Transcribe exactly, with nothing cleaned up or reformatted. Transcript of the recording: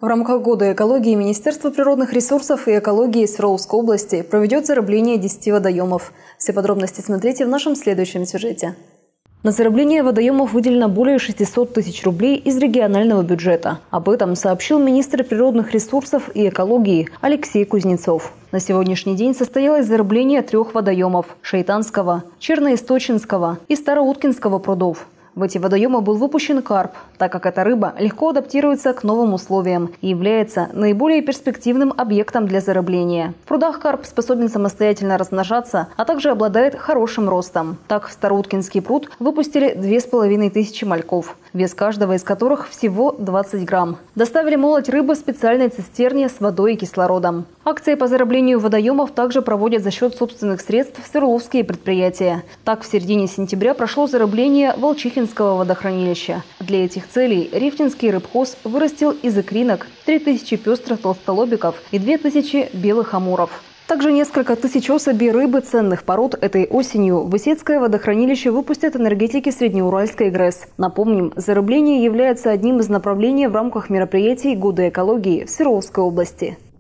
В рамках Года экологии Министерство природных ресурсов и экологии Свердловской области проведет зарыбление десяти водоемов. Все подробности смотрите в нашем следующем сюжете. На зарыбление водоемов выделено более шестисот тысяч рублей из регионального бюджета. Об этом сообщил министр природных ресурсов и экологии Алексей Кузнецов. На сегодняшний день состоялось зарыбление трех водоемов – Шейтанского, Черноисточинского и Староуткинского прудов. В эти водоемы был выпущен карп, так как эта рыба легко адаптируется к новым условиям и является наиболее перспективным объектом для зарыбления. В прудах карп способен самостоятельно размножаться, а также обладает хорошим ростом. Так, в Староуткинский пруд выпустили две с половиной тысячи мальков, вес каждого из которых всего двадцать грамм. Доставили молоть рыбы в специальной цистерне с водой и кислородом. Акции по зарыблению водоемов также проводят за счет собственных средств свердловские предприятия. Так, в середине сентября прошло зарыбление Волчихинского водохранилища. Для этих целей Рефтинский рыбхоз вырастил из икринок три тысячи пестрых толстолобиков и две тысячи белых амуров. Также несколько тысяч особей рыбы ценных пород этой осенью в Исетское водохранилище выпустят энергетики Среднеуральской ГРЭС. Напомним, зарыбление является одним из направлений в рамках мероприятий Года экологии в Свердловской области.